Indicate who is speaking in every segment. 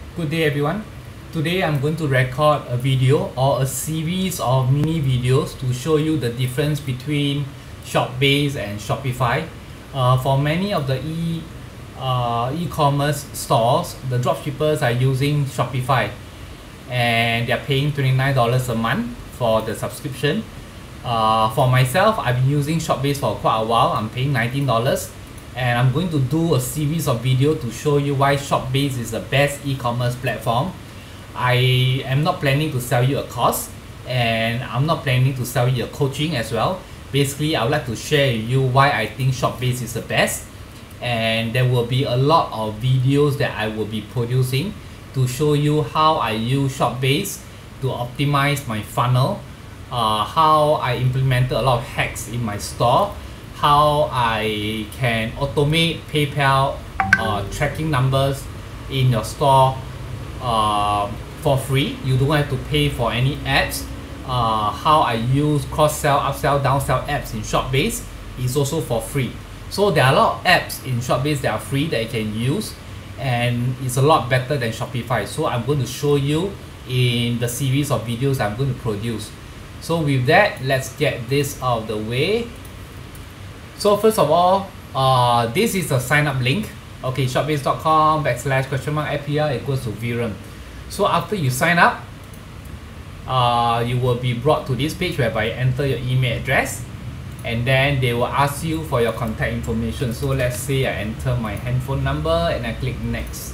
Speaker 1: Good day everyone. Today I'm going to record a video or a series of mini videos to show you the difference between Shopbase and Shopify. For many of the e-commerce stores, the dropshippers are using Shopify and they're paying $29 a month for the subscription. For myself, I've been using Shopbase for quite a while. I'm paying $19 and I'm going to do a series of videos to show you why Shopbase is the best e-commerce platform. I am not planning to sell you a course and I'm not planning to sell you a coaching as well. Basically, I would like to share with you why I think Shopbase is the best, and there will be a lot of videos that I will be producing to show you how I use Shopbase to optimize my funnel, how I implemented a lot of hacks in my store, how I can automate PayPal tracking numbers in your store for free. You don't have to pay for any ads. How I use cross-sell, upsell, downsell apps in Shopbase is also for free. So there are a lot of apps in Shopbase that are free that you can use, and it's a lot better than Shopify. So I'm going to show you in the series of videos I'm going to produce. So with that, let's get this out of the way. So first of all, this is a sign up link. Okay, shopbase.com/APR equals to Viren. So after you sign up, you will be brought to this page whereby you enter your email address, and then they will ask you for your contact information. So let's say I enter my handphone number and I click next.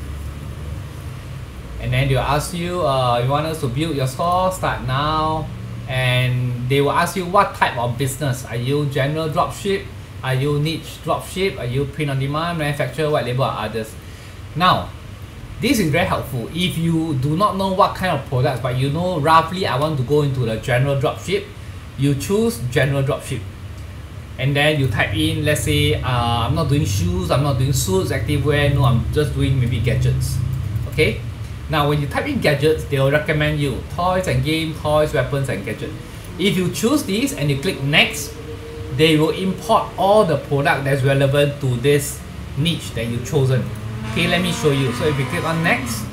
Speaker 1: And then they'll ask you, you want us to build your store, start now. And they will ask you what type of business. Are you general dropship? Are you niche dropship? Are you print on demand, manufacturer, white label, or others? Now, this is very helpful. If you do not know what kind of products, but you know roughly I want to go into the general dropship, you choose general dropship. And then you type in, let's say, I'm not doing shoes, I'm not doing suits, activewear, no, I'm just doing maybe gadgets. Okay? Now when you type in gadgets, they will recommend you toys and games, toys, weapons and gadgets. If you choose these and you click next, they will import all the product that's relevant to this niche that you've chosen. Okay, let me show you. So if you click on next,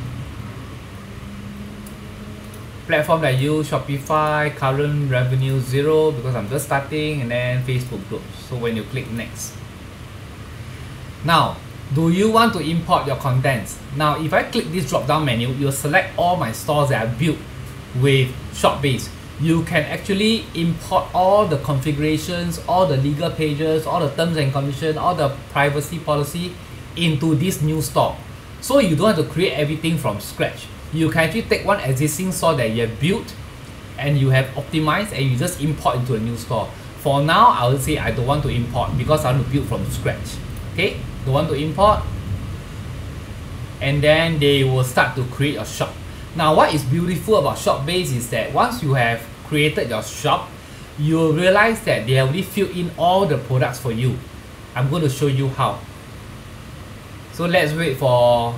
Speaker 1: platform that I use, Shopify, current revenue 0 because I'm just starting, and then Facebook groups. So when you click next. Now, do you want to import your contents? Now, if I click this drop down menu, you'll select all my stores that I built with Shopbase. You can actually import all the configurations, all the legal pages, all the terms and conditions, all the privacy policy into this new store. So you don't have to create everything from scratch. You can actually take one existing store that you have built and you have optimized, and you just import into a new store. For now, I would say I don't want to import because I want to build from scratch. Okay, don't want to import, and then they will start to create a shop. Now what is beautiful about Shopbase is that once you have created your shop, you will realize that they already filled in all the products for you. I'm going to show you how. So let's wait for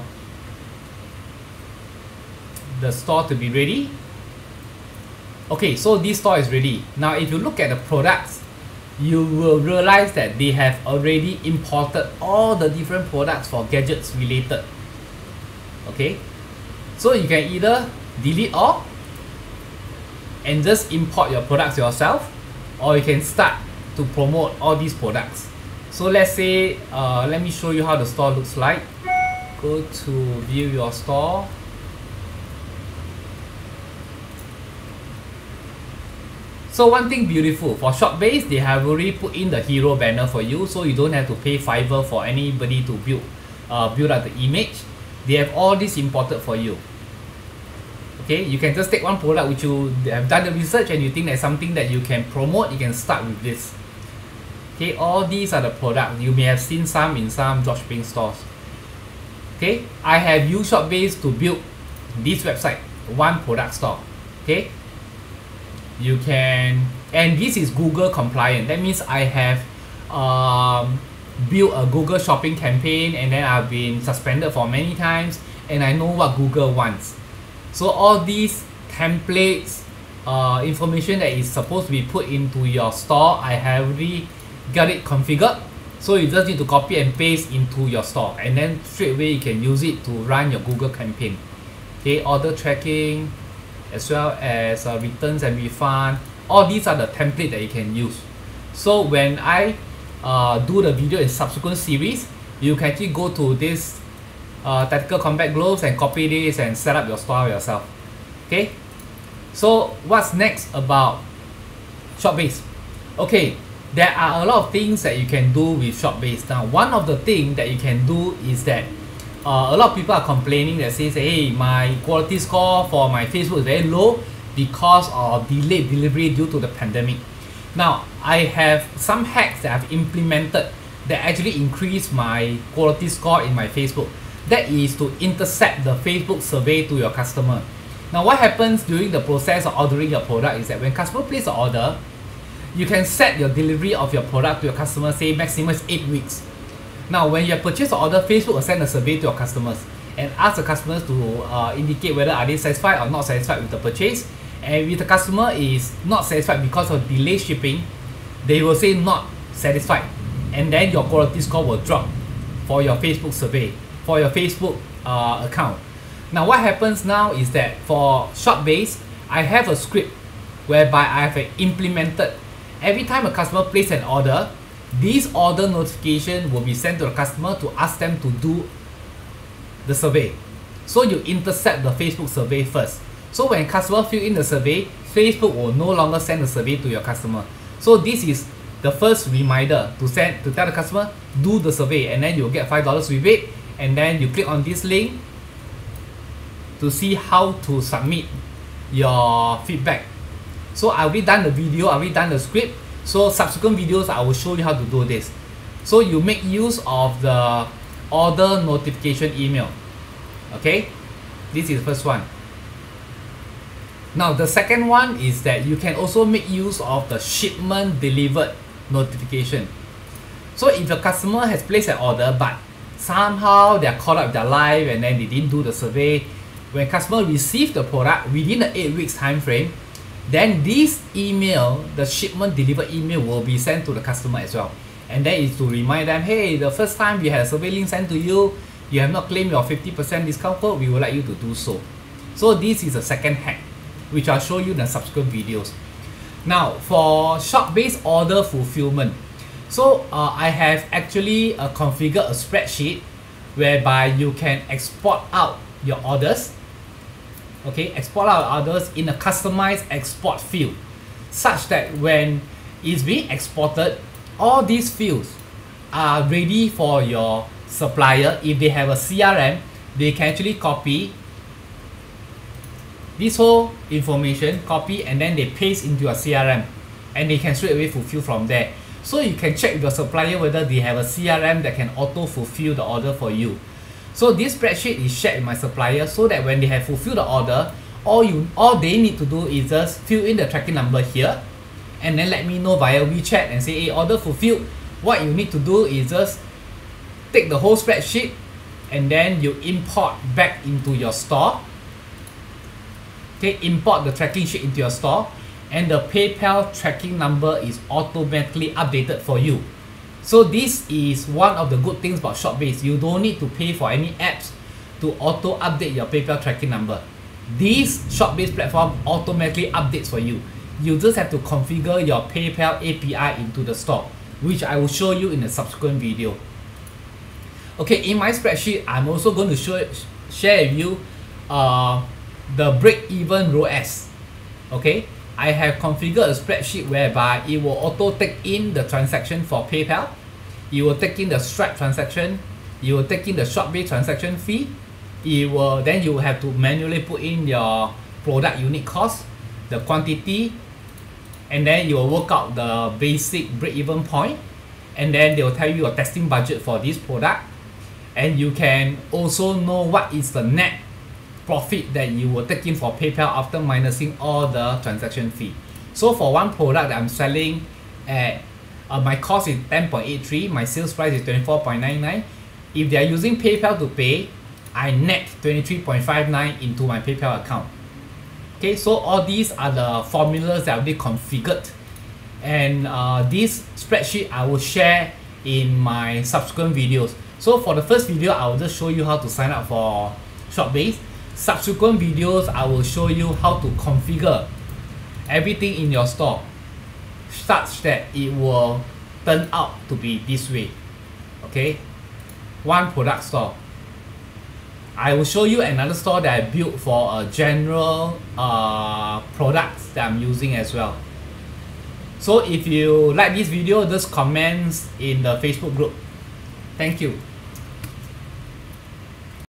Speaker 1: the store to be ready. Okay, so this store is ready. Now if you look at the products, you will realize that they have already imported all the different products for gadgets related. Okay, so you can either delete all and just import your products yourself, or you can start to promote all these products. So let's say, let me show you how the store looks like. Go to view your store. So one thing beautiful, for Shopbase, they have already put in the hero banner for you, so you don't have to pay Fiverr for anybody to build out the image. They have all this imported for you. Okay, you can just take one product which you have done the research and you think there's something that you can promote, you can start with this. Okay, all these are the products. You may have seen some in some dropshipping stores. Okay, I have used Shopbase to build this website, one product store. Okay, you can, and this is Google compliant. That means I have built a Google shopping campaign, and then I've been suspended for many times, and I know what Google wants. So all these templates, information that is supposed to be put into your store, I have already got it configured. So you just need to copy and paste into your store, and then straight away you can use it to run your Google campaign. Okay, order tracking, as well as returns and refund. All these are the template that you can use. So when I do the video in subsequent series, you can actually go to this Tactical Combat Gloves and copy this and set up your store yourself. Okay, so what's next about Shopbase? Okay, there are a lot of things that you can do with Shopbase. Now, one of the things that you can do is that a lot of people are complaining that says, hey, my quality score for my Facebook is very low because of delayed delivery due to the pandemic. Now, I have some hacks that I've implemented that actually increase my quality score in my Facebook. That is to intercept the Facebook survey to your customer. Now, what happens during the process of ordering your product is that when customer place an order, you can set your delivery of your product to your customer, say maximum is 8 weeks. Now, when you have purchased the order, Facebook will send a survey to your customers and ask the customers to indicate whether are they satisfied or not satisfied with the purchase. And if the customer is not satisfied because of delayed shipping, they will say not satisfied, and then your quality score will drop for your Facebook survey, for your Facebook account. Now, what happens now is that for Shopbase, I have a script whereby I have implemented every time a customer places an order, this order notification will be sent to the customer to ask them to do the survey. So you intercept the Facebook survey first. So when customer fill in the survey, Facebook will no longer send the survey to your customer. So this is the first reminder to tell the customer, do the survey, and then you'll get $5 rebate, and then you click on this link to see how to submit your feedback. So I've already done the video, I've already done the script. So subsequent videos, I will show you how to do this. So you make use of the order notification email. Okay, this is the first one. Now the second one is that you can also make use of the shipment delivered notification. So if your customer has placed an order but somehow they are caught up with their life and then they didn't do the survey, when customer receive the product within the 8 weeks time frame, then this email, the shipment delivered email, will be sent to the customer as well. And that is to remind them, hey, the first time we had a survey link sent to you, you have not claimed your 50% discount code, we would like you to do so. So this is a second hack, which I'll show you in the subsequent videos. Now, for Shopbase order fulfillment, so I have actually configured a spreadsheet whereby you can export out your orders. Okay, export out orders in a customized export field, such that when it's being exported, all these fields are ready for your supplier. If they have a CRM, they can actually copy this whole information, copy, and then they paste into your CRM, and they can straight away fulfill from there. So you can check with your supplier whether they have a CRM that can auto fulfill the order for you. So this spreadsheet is shared with my supplier so that when they have fulfilled the order, all they need to do is just fill in the tracking number here, and then let me know via WeChat and say, hey, order fulfilled. What you need to do is just take the whole spreadsheet and then you import back into your store. Okay, import the tracking sheet into your store, and the PayPal tracking number is automatically updated for you. So this is one of the good things about Shopbase. You don't need to pay for any apps to auto update your PayPal tracking number. This Shopbase platform automatically updates for you. You just have to configure your PayPal API into the store, which I will show you in a subsequent video. Okay, in my spreadsheet, I'm also going to share with you the break-even ROAS. Okay, I have configured a spreadsheet whereby it will auto take in the transaction for PayPal, it will take in the Stripe transaction, it will take in the Shopbase transaction fee, then you will have to manually put in your product unit cost, the quantity, and then you will work out the basic break-even point, and then they will tell you your testing budget for this product, and you can also know what is the net profit that you will take in for PayPal after minusing all the transaction fee. So for one product that I'm selling at my cost is 10.83, my sales price is 24.99. If they are using PayPal to pay, I net 23.59 into my PayPal account. Okay, so all these are the formulas that I've already configured, and this spreadsheet I will share in my subsequent videos. So for the first video, I will just show you how to sign up for Shopbase. Subsequent videos, I will show you how to configure everything in your store such that it will turn out to be this way. Okay, one product store. I will show you another store that I built for a general products that I'm using as well. So if you like this video, just comment in the Facebook group. Thank you.